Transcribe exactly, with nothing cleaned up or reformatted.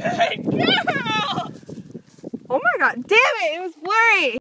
Good girl! Oh my god, damn it, it was blurry!